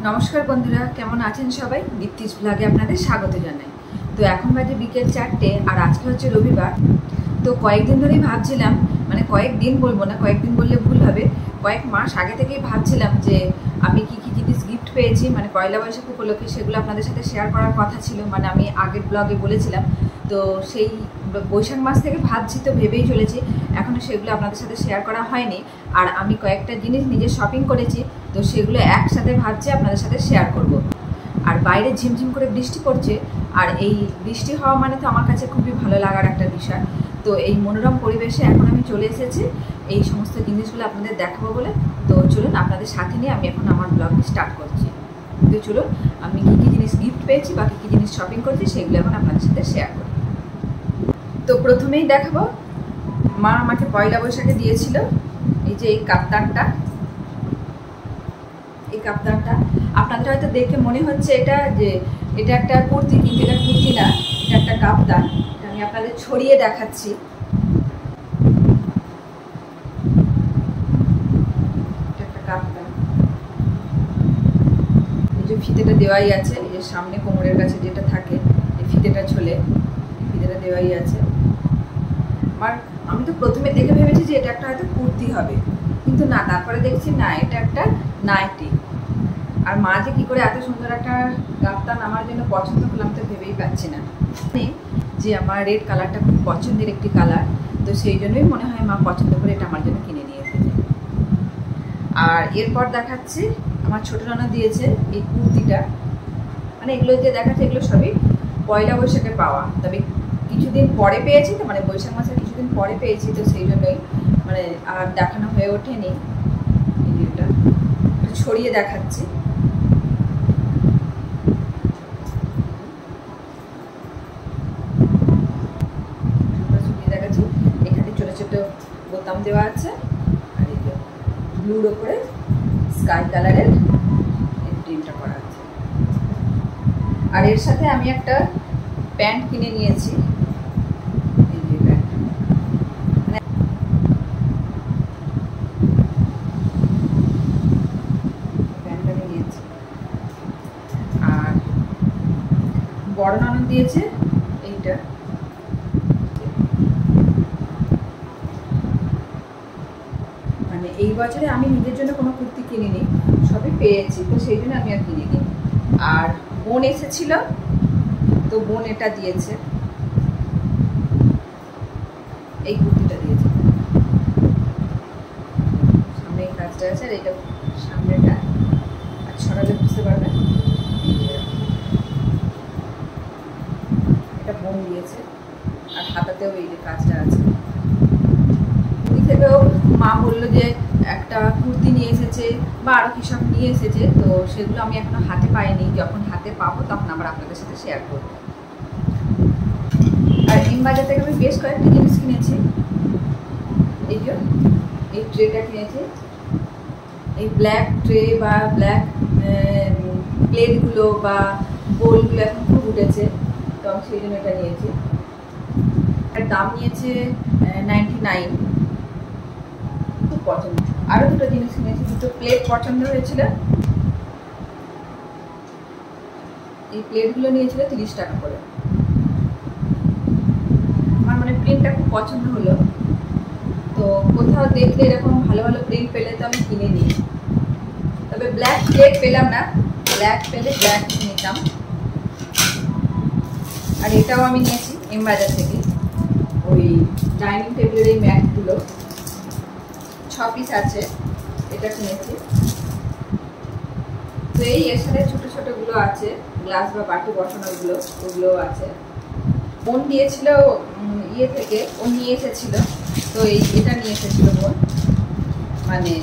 নমস্কার বন্ধুরা, কেমন আছেন সবাই? দীপ্তিস ব্লগে আপনাদের স্বাগত জানাই। তো এখন বাজে বিকেল 4টে আর আজকে হচ্ছে রবিবার। তো কয়েকদিন ধরেই ভাবছিলাম, মানে কয়েকদিন বলবো না, কয়েকদিন বললে ভুল হবে, কয়েক মাস আগে থেকেই ভাবছিলাম যে আমি কি কি জিনিস গিফট পেয়েছি, মানে পয়লা বৈশাখ উপলক্ষে সেগুলো আপনাদের সাথে শেয়ার করার কথা ছিল। মানে আমি আগের ব্লগে বলেছিলাম, তো সেই বৈশাখ মাস থেকে ভাবছি, তো ভেবেই চলেছি, এখনও সেগুলো আপনাদের সাথে শেয়ার করা হয়নি। আর আমি কয়েকটা জিনিস নিজে শপিং করেছি, তো সেগুলো একসাথে ভাবছি আপনাদের সাথে শেয়ার করব। আর বাইরে ঝিমঝিম করে বৃষ্টি পড়ছে, আর এই বৃষ্টি হওয়া মানে তো আমার কাছে খুবই ভালো লাগার একটা বিষয়। তো এই মনোরম পরিবেশে এখন আমি চলে এসেছি এই সমস্ত জিনিসগুলো আপনাদের দেখাবো বলে। তো চলুন আপনাদের সাথে নিয়ে আমি এখন আমার ব্লগটি স্টার্ট করছি। তো চলুন আমি কী কী জিনিস গিফট পেয়েছি বা কী কী জিনিস শপিং করছি সেগুলো এখন আপনাদের সাথে শেয়ার করি। তো প্রথমেই দেখাবো, মা আমাকে পয়লা বৈশাখে দিয়েছিল এই যে এই কাপ্তানটা। এই কাপ্তানটা আপনাদের হয়তো দেখে মনে হচ্ছে এটা যে এটা একটা কুর্তি, কিন্তু এটা কুর্তি না, এটা একটা কাপ্তান। আমি আপনাদের ছড়িয়ে দেখাচ্ছি। এটা একটা কাপ্তান, এই যে ফিতেটা দেওয়াই আছে, এই যে সামনে কোমরের কাছে যেটা থাকে এই ফিতেটা ঝোলে, ফিতেটা দেওয়াই আছে। আমি তো প্রথমে দেখে ভেবেছি যে এটা একটা হয়তো কুর্তি হবে, কিন্তু না, তারপরে দেখছি না, এটা একটা নাইটি। আর মা যে কী করে এত সুন্দর একটা কাপ্তান আমার জন্য পছন্দ করলাম তো ভেবেই পাচ্ছি না। যে আমার রেড কালারটা খুব পছন্দের একটি কালার, তো সেই জন্যই মনে হয় মা পছন্দ করে এটা আমার জন্য কিনে নিয়ে এসেছে। আর এরপর দেখাচ্ছি, আমার ছোটো নানা দিয়েছে এই কুর্তিটা। মানে এগুলো যে দেখাচ্ছে এগুলো সবই পয়লা বৈশাখে পাওয়া, তবে কিছুদিন পরে পেয়েছি, তো মানে বৈশাখ মাসের কিছুদিন পরে পেয়েছি, তো সেই জন্যই মানে আর দেখানো হয়ে ওঠেনি। এটা ছড়িয়ে দেখাচ্ছি। দেখাচ্ছি, এখানে ছোটো ছোটো বোতাম দেওয়া আছে, আর এই যে ব্লুর ওপরে স্কাই কালারের এই প্রিন্টটা করা আছে। আর এর সাথে আমি একটা প্যান্ট কিনে নিয়েছি, এই যে প্যান্ট, প্যান্টটা নিয়েছি। আর বড় ননদ দিয়েছে এইটা, মানে এই বছরে আমি নিজের জন্য কোনো কুর্তি কিনিনি, সবই পেয়েছি, তো সেই জন্য আমি আর কিনিনি। আর বোন এসেছিল, তো বোন এটা দিয়েছে, এই কুর্তিটা দিয়েছে। সামনে এই কাজটা আছে, আর এটা সামনেটা, আর ছড়ালে বুঝতে পারবেন। এটা বোন দিয়েছে, আর হাতাতেও এই যে কাজটা আছে। কুর্তি থেকেও মা বললো যে একটা কুর্তি নিয়ে এসেছে বা আরও কী সব নিয়ে এসেছে, তো সেগুলো আমি এখনো হাতে পাইনি, যখন হাতে পাবো তখন আবার আপনাদের সাথে শেয়ার করবো। আর বাজার থেকে আমি বেশ কয়েকটি জিনিস কিনেছি। এই যে এই ট্রেটা কিনেছি, এই ব্ল্যাক ট্রে বা ব্ল্যাক প্লেটগুলো বা বোলগুলো এখন খুব উঠেছে, তো আমি সেই জন্য এটা নিয়েছি। আর দাম নিয়েছে 99, খুব পছন্দ। আরও দুটো জিনিস কিনেছি, দুটো প্লেট পছন্দ হয়েছিল। এই প্লেটগুলো নিয়েছিল 30 টাকা করে। আমার মানে প্রিন্টটা খুব পছন্দ হলো, তো কোথাও দেখলে এরকম ভালো ভালো প্রিন্ট পেলে তো আমি কিনে নিই। তবে ব্ল্যাক প্লেট পেলাম না, ব্ল্যাক পেলে ব্ল্যাক নিতাম। আর এটাও আমি নিয়েছি বাজার থেকে, ওই ডাইনিং টেবিলের এই ম্যাটগুলো 6 পিস আছে, এটা কিনেছি। তো এই এর সাথে ছোটো ছোটোগুলো আছে, গ্লাস বা বাটি বসানোগুলো, ওগুলোও আছে। বোন দিয়েছিল ইয়ে থেকে, ও নিয়ে এসেছিল, তো এটা নিয়ে এসেছিল বোন, মানে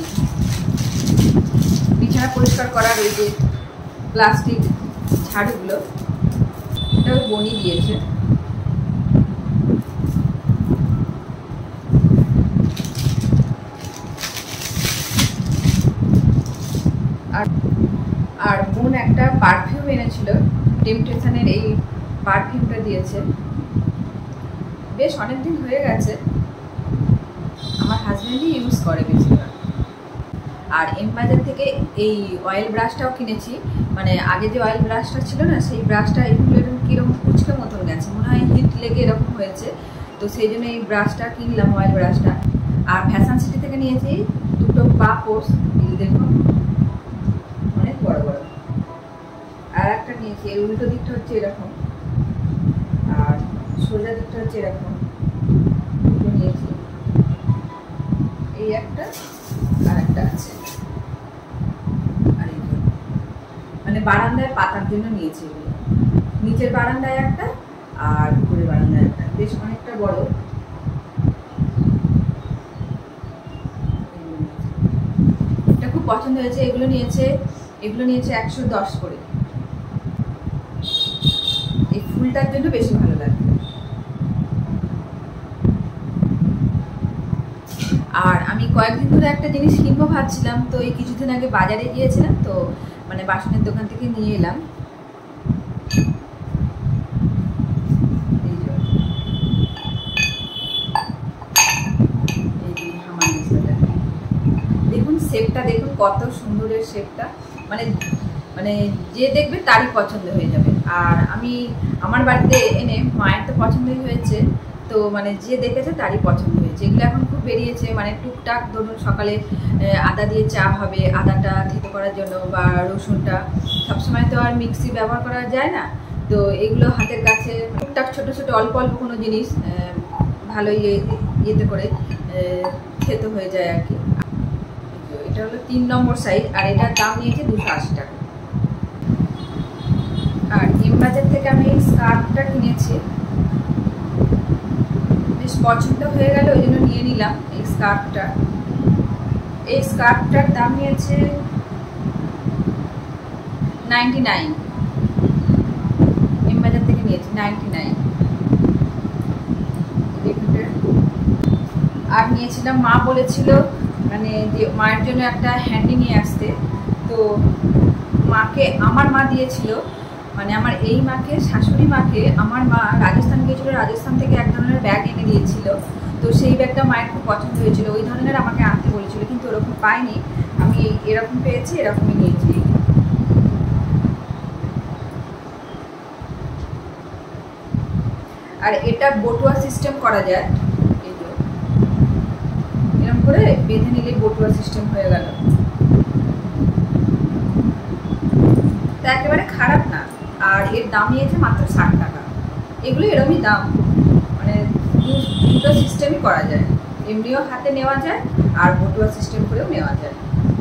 বিছানা পরিষ্কার করার ওই যে প্লাস্টিক ঝাড়ুগুলো, এটা ওই বোনই দিয়েছে। আর বোন একটা পারফিউম এনেছিল, টেম্পটেশনের এই পারফিউমটা দিয়েছে। বেশ অনেক দিন হয়ে গেছে, আমার হাজব্যান্ডই ইউজ করে বেশিরভাগ। আর এম বাজার থেকে এই অয়েল ব্রাশটাও কিনেছি। মানে আগে যে অয়েল ব্রাশটা ছিল না, সেই ব্রাশটা এরকম কীরকম কুচকে মতন গেছে, মনে হয় হিট লেগে এরকম হয়েছে। তো সেই জন্য এই ব্রাশটা কিনলাম, অয়েল ব্রাশটা। আর ফ্যাশন সিটি থেকে নিয়েছি দুটো পাপোশ, এই দেখুন অনেক বড় বড়। আর একটা নিয়েছি, এর উল্টো দিকটা হচ্ছে এরকম, আর সোজা দিকটা হচ্ছে এরকম। দুটো নিয়েছি, এই একটা আর একটা আছে। আর এই মানে বারান্দায় পাতার জন্য নিয়েছি এগুলো। নিচের বারান্দায় একটা আর উপরের বারান্দায় একটা, বেশ অনেকটা বড়। এটা খুব পছন্দ হয়েছে। এগুলো নিয়েছে 110 করে। এই ফুলটার জন্য বেশি ভালো লাগে। আর আমি কয়েকদিন ধরে একটা জিনিস কিনবো ভাবছিলাম, তো এই কিছুদিন আগে বাজারে গিয়েছিলাম, তো মানে বাসনের দোকান থেকে নিয়ে এলাম। দেখুন শেপটা, দেখুন কত সুন্দরের শেপটা, মানে মানে যে দেখবে তারই পছন্দ হয়ে যাবে। আর আমি আমার বাড়িতে এনে মায়ের তো পছন্দই হয়েছে, তো মানে যে দেখেছে তারই পছন্দ হয়েছে। এগুলো এখন খুব বেরিয়েছে, মানে টুকটাক ধরুন সকালে আদা দিয়ে চা হবে, আদাটা থেতো করার জন্য, বা রসুনটা সবসময় তো আর মিক্সি ব্যবহার করা যায় না, তো এগুলো হাতের কাছে টুকটাক ছোটো ছোটো অল্প অল্প কোনো জিনিস ভালো ইয়েতে করে থেতো হয়ে যায় আর কি। এটা হলো 3 নম্বর সাইজ, আর এটার দাম নিয়েছে 280 টাকা। আর এম বাজার থেকে আমি এই স্কার্ফটা কিনেছি, বেশ পছন্দ হয়ে গেল, ওই জন্য নিয়ে নিলাম এই স্কার্ফটা। এই স্কার্ফটার দাম নিয়েছে 99। এম বাজার থেকে নিয়েছি 99। আর নিয়েছিলাম, মা বলেছিল মানে যে মায়ের জন্য একটা হ্যান্ডি নিয়ে আসতে, তো মাকে আমার মা দিয়েছিল, মানে আমার এই মাকে, শাশুড়ি মাকে আমার মা রাজস্থান গিয়েছিল, রাজস্থান থেকে এক ধরনের ব্যাগ এনে দিয়েছিল। তো সেই ব্যাগটা মায়ের খুব পছন্দ হয়েছিল, ওই ধরনের আমাকে আনতে বলেছিল, কিন্তু ওরকম পাইনি। আমি এরকম পেয়েছি, এরকমই নিয়েছি। আর এটা বটুয়া সিস্টেম করা যায়, এরকম করে বেঁধে নিলে বটুয়া সিস্টেম হয়ে গেল। তা একেবারে খারাপ না। আর এর দাম নিয়েছে মাত্র 60 টাকা। এগুলো এরকমই দাম, মানে দুটো সিস্টেমই করা যায়, এমনিও হাতে নেওয়া যায় আর বটুয়া সিস্টেম করেও নেওয়া যায়।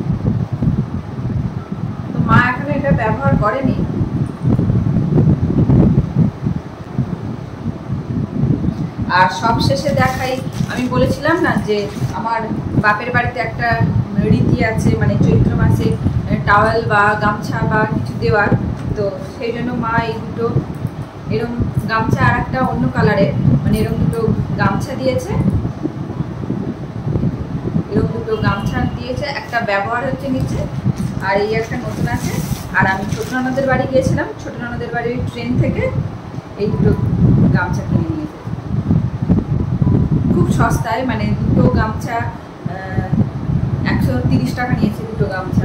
তো মা এখনো এটা ব্যবহার করেনি। আর সব শেষে দেখাই, আমি বলেছিলাম না যে আমার বাপের বাড়িতে একটা রীতি আছে, মানে চৈত্র মাসে টাওয়েল বা গামছা বা কিছু দেওয়ার, তো সেই জন্য মা এই দুটো এরকম গামছা আর একটা অন্য কালারের, মানে এরকম দুটো গামছা দিয়েছে, এরকম দুটো গামছা দিয়েছে। একটা ব্যবহার হচ্ছে নিচে, আর এই একটা নতুন আছে। আর আমি ছোট ননদের বাড়ি গিয়েছিলাম, ছোট ননদের বাড়ির ট্রেন থেকে এই দুটো গামছা কিনে নিয়েছে খুব সস্তায়, মানে দুটো গামছা 130 টাকা নিয়েছে দুটো গামছা।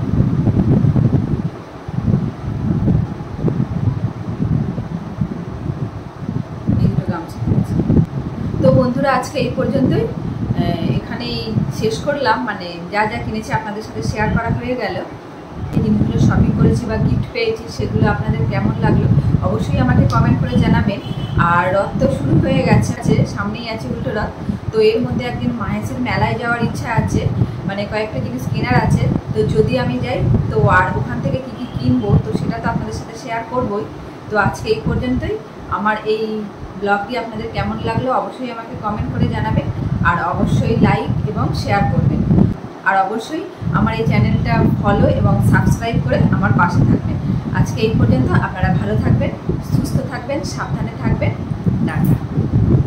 এই দুটো গামছা কিনেছে। তো বন্ধুরা আজকে এই পর্যন্তই, এখানেই শেষ করলাম। মানে যা যা কিনেছি আপনাদের সাথে শেয়ার করা হয়ে গেল। এই জিনিসগুলো শপিং করেছি বা গিফট পেয়েছি, সেগুলো আপনাদের কেমন লাগলো অবশ্যই আমাকে কমেন্ট করে জানাবেন। আর রথ তো শুরু হয়ে গেছে, সামনেই আছে উল্টো রথ। তো এর মধ্যে একদিন মাহেশের মেলায় যাওয়ার ইচ্ছা আছে, মানে কয়েকটা জিনিস কেনার আছে। তো যদি আমি যাই, তো আর ওখান থেকে কী কী কিনবো, তো সেটা তো আপনাদের সাথে শেয়ার করবই। তো আজকে এই পর্যন্তই। আমার এই ব্লগটি আপনাদের কেমন লাগলো অবশ্যই আমাকে কমেন্ট করে জানাবেন, আর অবশ্যই লাইক এবং শেয়ার করবেন। আর অবশ্যই আমার এই চ্যানেলটা ফলো এবং সাবস্ক্রাইব করে আমার পাশে থাকবেন। আজকে এই পর্যন্ত। আপনারা ভালো থাকবেন, সুস্থ থাকবেন, সাবধানে থাকবেন। টাটা।